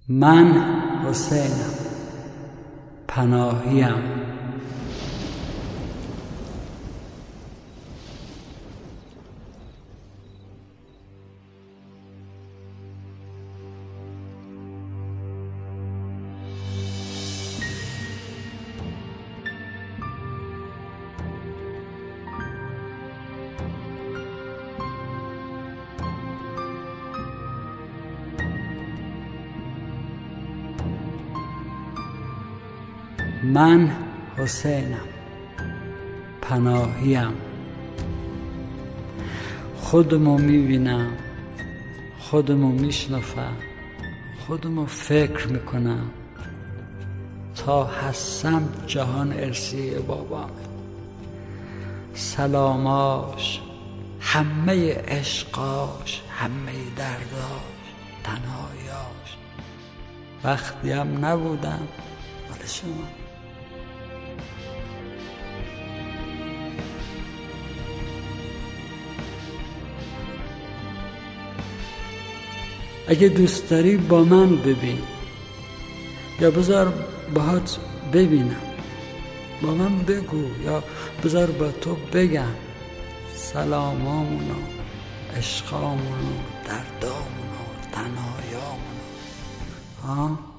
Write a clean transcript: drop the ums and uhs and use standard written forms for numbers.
من حسینم، پناهیم. من حسینم، پناهیم. خودمو میبینم، خودمو میشنفم، خودمو فکر میکنم. تا هستم جهان ارثیه بابامه. سلاماش، همه عشقاش، همه درداش، تنهاییاش. وقتی هم نبودم مال شما. اگه دوست داری با من ببین، یا بذار باهات ببینم. با من بگو یا بذار با تو بگم سلامامونو، عشقامونو، دردامونو، تنهاییامونو.